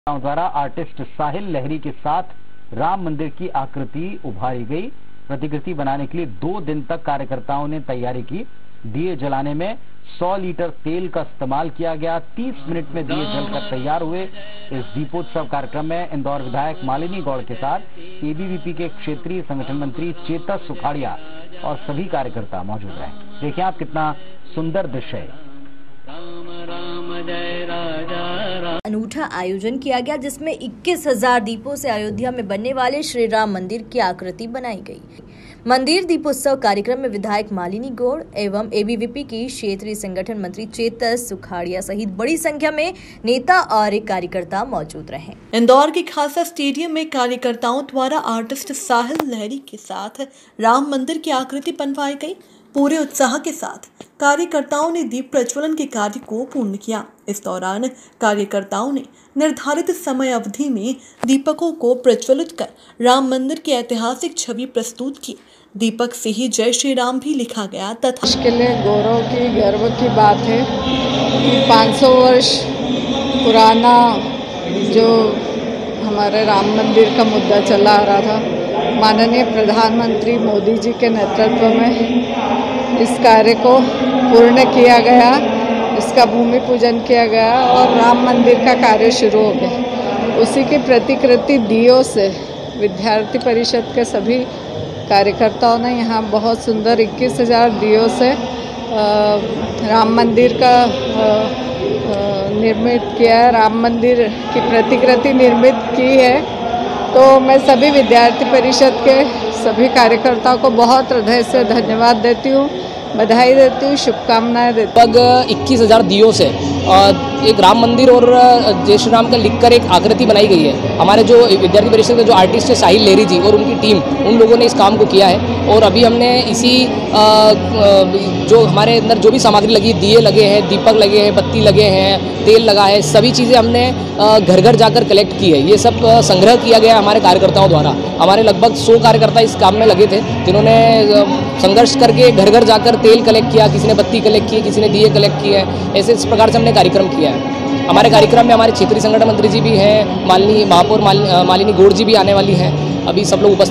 द्वारा आर्टिस्ट साहिल लहरी के साथ राम मंदिर की आकृति उभारी गई। प्रतिकृति बनाने के लिए 2 दिन तक कार्यकर्ताओं ने तैयारी की। दिए जलाने में 100 लीटर तेल का इस्तेमाल किया गया। 30 मिनट में दिए जलकर तैयार हुए। इस दीपोत्सव कार्यक्रम में इंदौर विधायक मालिनी गौड़ के साथ एबीवीपी के क्षेत्रीय संगठन मंत्री चेतस सुखाड़िया और सभी कार्यकर्ता मौजूद रहे। देखिए आप कितना सुंदर दृश्य है। अनूठा आयोजन किया गया जिसमें 21,000 दीपों से अयोध्या में बनने वाले श्री राम मंदिर की आकृति बनाई गई। मंदिर दीपोत्सव कार्यक्रम में विधायक मालिनी गौड़ एवं एबीवीपी की क्षेत्रीय संगठन मंत्री चेतस सुखाड़िया सहित बड़ी संख्या में नेता और कार्यकर्ता मौजूद रहे। इंदौर के खालसा स्टेडियम में कार्यकर्ताओं द्वारा आर्टिस्ट साहिल लहरी के साथ राम मंदिर की आकृति बनवाई गई। पूरे उत्साह के साथ कार्यकर्ताओं ने दीप प्रज्वलन के कार्य को पूर्ण किया। इस दौरान कार्यकर्ताओं ने निर्धारित समय अवधि में दीपकों को प्रज्वलित कर राम मंदिर की ऐतिहासिक छवि प्रस्तुत की। दीपक से ही जय श्री राम भी लिखा गया तथा इसके लिए गौरव की गर्व की बात है कि 500 वर्ष पुराना जो हमारे राम मंदिर का मुद्दा चला आ रहा था, माननीय प्रधानमंत्री मोदी जी के नेतृत्व में इस कार्य को पूर्ण किया गया, इसका भूमि पूजन किया गया और राम मंदिर का कार्य शुरू हो गया। उसी की प्रतिकृति दियों से विद्यार्थी परिषद के सभी कार्यकर्ताओं ने यहाँ बहुत सुंदर 21,000 दियों से राम मंदिर का निर्मित किया है, राम मंदिर की प्रतिकृति निर्मित की है। तो मैं सभी विद्यार्थी परिषद के सभी कार्यकर्ताओं को बहुत हृदय से धन्यवाद देती हूँ, बधाई देती हूँ, शुभकामनाएं देती हूँ। लगभग 21,000 दियों से एक राम मंदिर और जय श्री राम का लिखकर एक आकृति बनाई गई है। हमारे जो विद्यार्थी परिषद के जो आर्टिस्ट है साहिल लहरी जी और उनकी टीम, उन लोगों ने इस काम को किया है। और अभी हमने इसी जो हमारे अंदर जो भी सामग्री लगी, दिए लगे हैं, दीपक लगे हैं, बत्ती लगे हैं, तेल लगा है, सभी चीज़ें हमने घर घर जाकर कलेक्ट की है। ये सब संग्रह किया गया हमारे कार्यकर्ताओं द्वारा। हमारे लगभग 100 कार्यकर्ता इस काम में लगे थे, जिन्होंने संघर्ष करके घर घर जाकर तेल कलेक्ट किया, किसी ने बत्ती कलेक्ट की, किसी ने दिए कलेक्ट किए हैं। ऐसे इस प्रकार से हमने कार्यक्रम किया है। हमारे कार्यक्रम में हमारे क्षेत्रीय संगठन मंत्री जी भी हैं, महापौर मालिनी गौड़ जी भी आने वाली हैं। अभी सब लोग उपस्थित